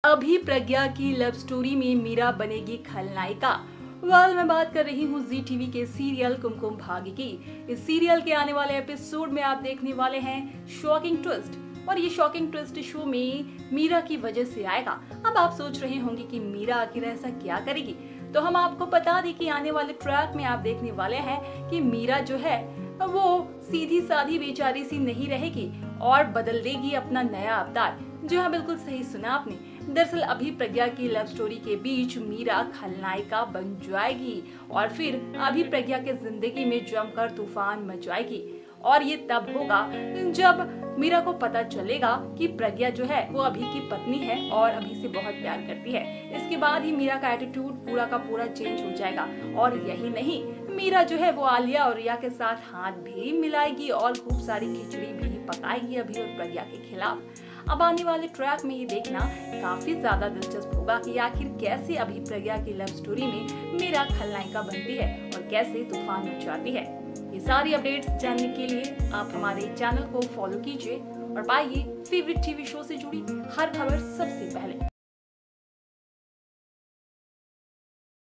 अभी प्रज्ञा की love story में मीरा बनेगी खलनायिका। मैं बात कर रही हूँ जी टीवी के सीरियल कुमकुम भाग्य की। इस सीरियल के आने वाले एपिसोड में आप देखने वाले हैं शॉकिंग ट्विस्ट, और ये शॉकिंग ट्विस्ट शो में मीरा की वजह से आएगा। अब आप सोच रहे होंगे कि मीरा आखिर ऐसा क्या करेगी, तो हम आपको बता दें कि आने वाले ट्रैक में आप देखने वाले हैं कि मीरा जो है वो सीधी साधी बेचारी सी नहीं रहेगी और बदल देगी अपना नया अवतार। जो हाँ, बिल्कुल सही सुना आपने। दरअसल अभी प्रज्ञा की लव स्टोरी के बीच मीरा खलनायिका बन जाएगी और फिर अभी प्रज्ञा के जिंदगी में जमकर तूफान मचाएगी। और ये तब होगा जब मीरा को पता चलेगा कि प्रज्ञा जो है वो अभी की पत्नी है और अभी से बहुत प्यार करती है। इसके बाद ही मीरा का एटीट्यूड पूरा का पूरा चेंज हो जाएगा। और यही नहीं, मीरा जो है वो आलिया और रिया के साथ हाथ भी मिलाएगी और खूब सारी खिचड़ी भी पकाएगी अभी और प्रज्ञा के खिलाफ। अब आने वाले ट्रैक में ये देखना काफी ज्यादा दिलचस्प होगा कि आखिर कैसे अभी प्रज्ञा की लव स्टोरी में मीरा खलनायिका बनती है और कैसे तूफान मचाती है। ये सारी अपडेट्स जानने के लिए आप हमारे चैनल को फॉलो कीजिए और पाइए फेवरेट टीवी शो से जुड़ी हर खबर सबसे पहले।